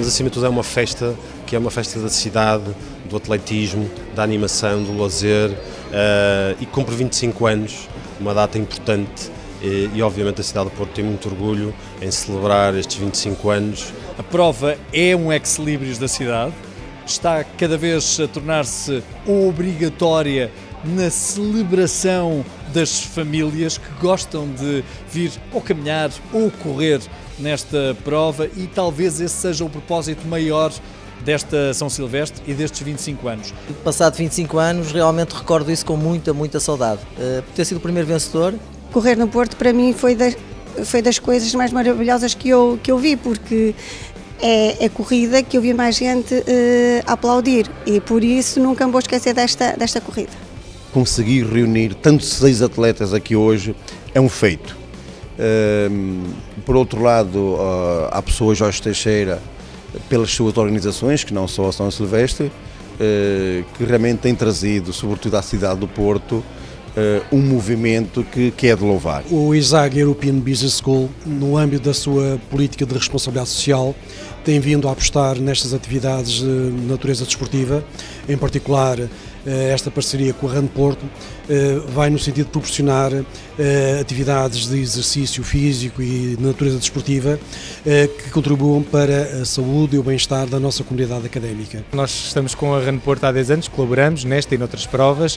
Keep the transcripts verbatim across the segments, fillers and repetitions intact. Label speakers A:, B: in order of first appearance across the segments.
A: mas acima de tudo é uma festa que é uma festa da cidade, do atletismo, da animação, do lazer, uh, e cumpre vinte e cinco anos, uma data importante, e, e obviamente a cidade do Porto tem muito orgulho em celebrar estes vinte e cinco anos.
B: A prova é um ex-libris da cidade, está cada vez a tornar-se obrigatória na celebração das famílias que gostam de vir ou caminhar ou correr nesta prova, e talvez esse seja o propósito maior desta São Silvestre e destes vinte e cinco anos.
C: Passado vinte e cinco anos, realmente recordo isso com muita, muita saudade. Uh, por ter sido o primeiro vencedor.
D: Correr no Porto para mim foi das, foi das coisas mais maravilhosas que eu, que eu vi, porque é a corrida que eu vi mais gente uh, aplaudir, e por isso nunca me vou esquecer desta, desta corrida.
E: Conseguir reunir tantos seis atletas aqui hoje é um feito. Uh, por outro lado, uh, há pessoas, Jorge Teixeira, pelas suas organizações, que não só a São Silvestre, uh, que realmente têm trazido, sobretudo à cidade do Porto, uh, um movimento que, que é de louvar.
F: O ISAG European Business School, no âmbito da sua política de responsabilidade social, tem vindo a apostar nestas atividades de natureza desportiva, em particular esta parceria com a RAN Porto vai no sentido de proporcionar atividades de exercício físico e de natureza desportiva que contribuam para a saúde e o bem-estar da nossa comunidade académica.
G: Nós estamos com a RAN Porto há dez anos, colaboramos nesta e noutras provas.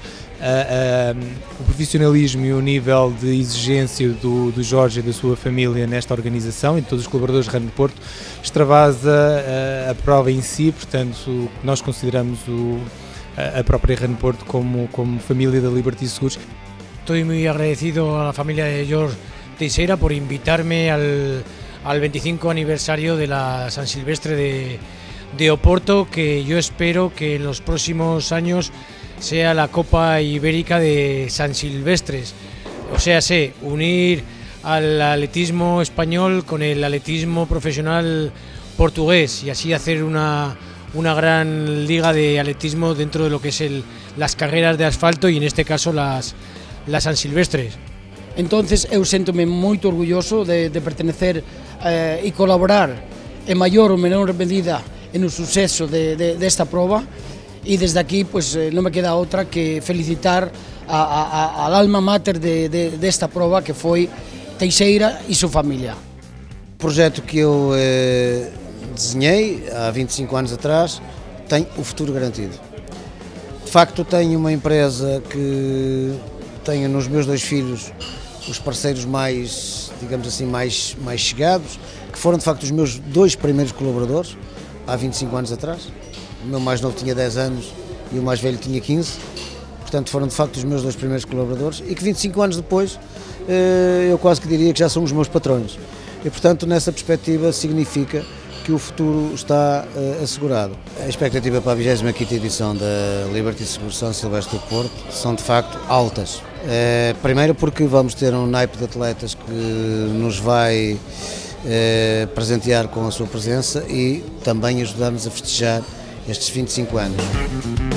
G: O profissionalismo e o nível de exigência do, do Jorge e da sua família nesta organização e de todos os colaboradores da RAN Porto extravasa a, a prova em si, portanto nós consideramos o a própria RAN Porto como, como família da Liberty Seguros.
H: Estoy muy agradecido a la familia de Jorge Teixeira por invitarme al, al veinticinco aniversario de la San Silvestre de, de Oporto, que yo espero que en los próximos años sea la Copa Ibérica de San Silvestres. O sea, sé, unir al atletismo español con el atletismo profesional portugués y así hacer una una gran liga de atletismo dentro de lo que es el, las carreras de asfalto y en este caso las, las San Silvestres.
I: Entonces eu séntome moito orgulloso de, de pertenecer eh, e colaborar en maior ou menor medida en o suceso de, de, desta prova, e desde aquí pues, eh, non me queda outra que felicitar a, a, a, al alma mater de, de, desta prova, que foi Teixeira e súa familia.
J: O projeto que eu eh, desenhei há vinte e cinco anos atrás tem o futuro garantido. De facto, tenho uma empresa que tenho nos meus dois filhos os parceiros mais, digamos assim, mais, mais chegados, que foram de facto os meus dois primeiros colaboradores há vinte e cinco anos atrás. O meu mais novo tinha dez anos e o mais velho tinha quinze, portanto foram de facto os meus dois primeiros colaboradores, e que vinte e cinco anos depois eu quase que diria que já são os meus patrões. E portanto, nessa perspectiva, significa que o futuro está uh, assegurado. A expectativa para a vigésima quinta edição da Liberty Seguros São Silvestre do Porto são de facto altas. Uh, primeiro porque vamos ter um naipe de atletas que nos vai uh, presentear com a sua presença e também ajudar-nos a festejar estes vinte e cinco anos.